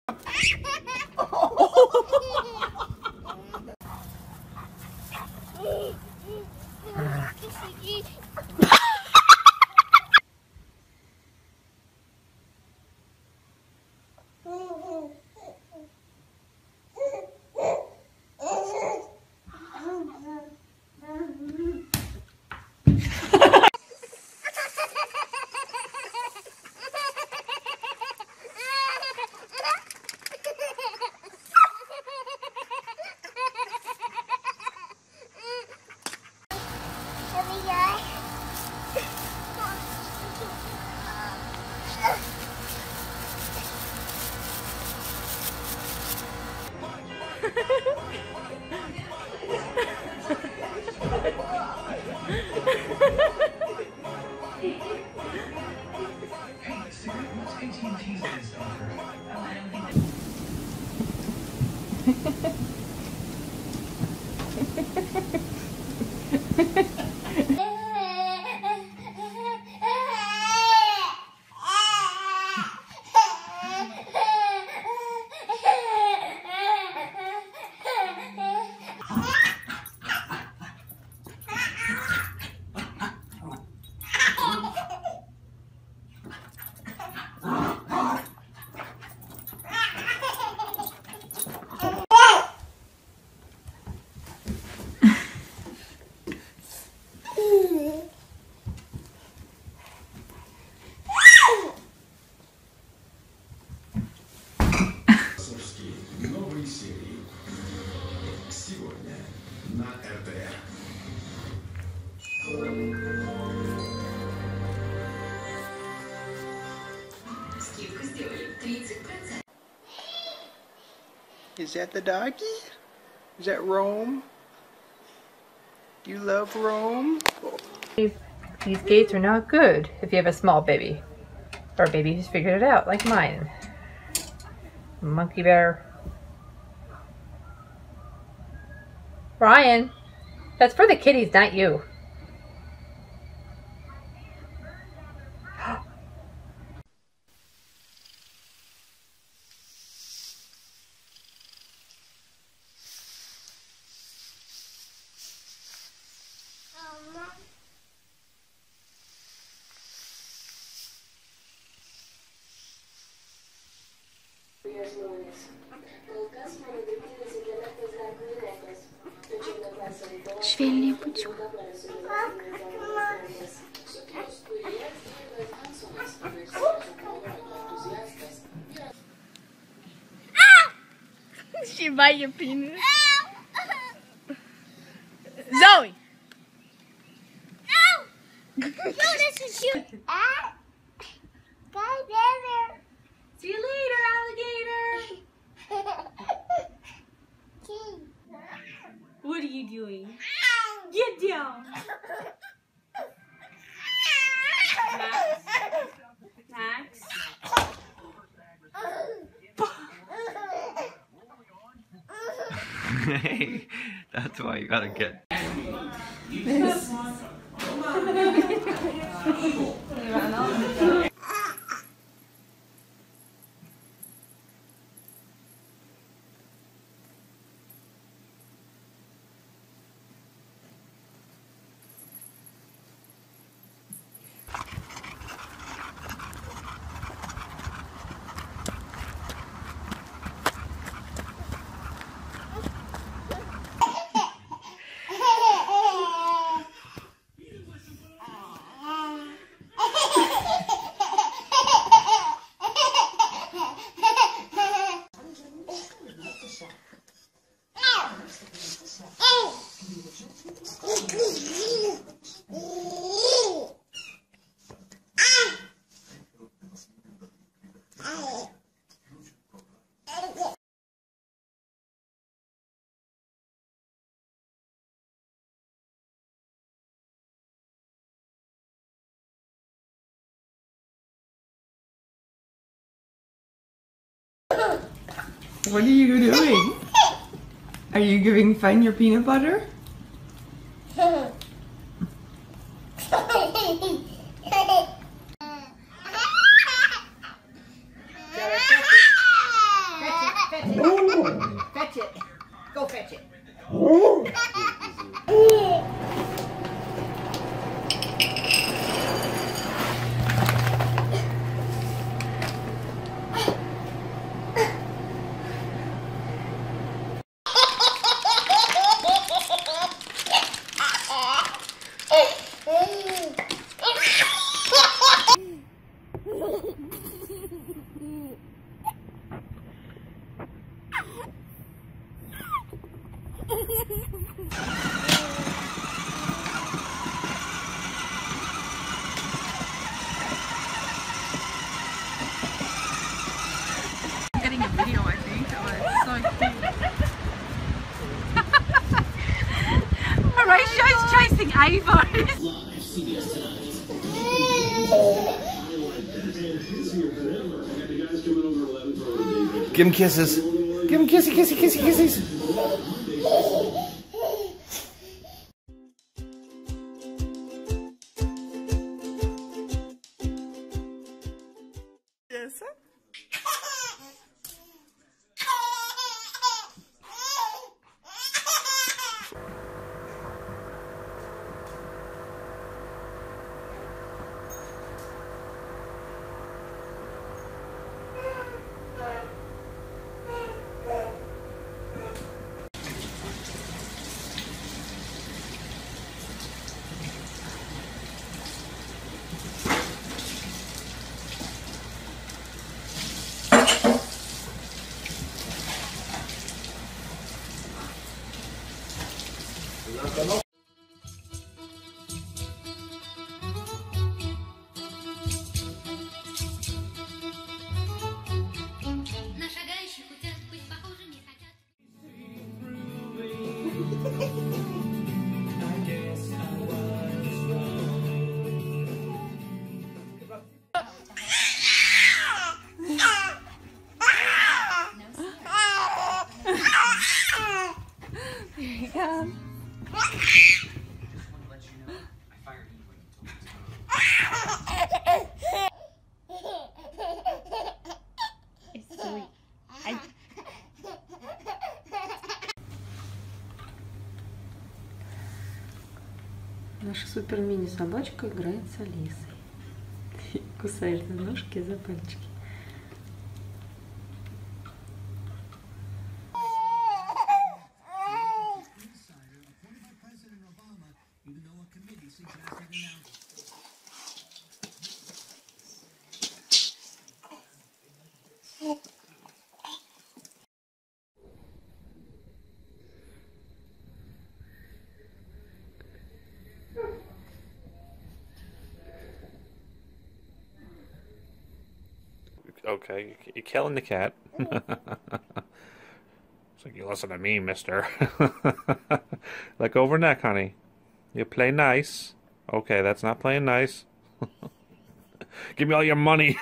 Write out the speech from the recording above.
Is that the doggy? Is that Rome? Do you love Rome? These gates are not good if you have a small baby. Or a baby who's figured it out, like mine. Monkey bear. Ryan, that's for the kitties, not you. Швельни пучок. She bite your penis. Zoe. No, this is you. Bye, brother. See you later, alligator. What are you doing? Get down. Max. Hey, that's why you gotta get. What are you doing? Are you giving Fun your peanut butter? Fetch it. Fetch it. Go fetch it. Getting a video, I think. Oh, it's so cute. Horatio's chasing Ava. Give him kisses. Give him kissy, kissy, kissy, kisses. Yes. На шагающих утят быть похожи не хотят. Наша супер мини собачка играет с Алисой. Кусаешь за ножки, за пальчики. Okay, you're killing the cat. It's like, you listen to me, mister. Let go of her neck, honey. You play nice. Okay, that's not playing nice. Give me all your money.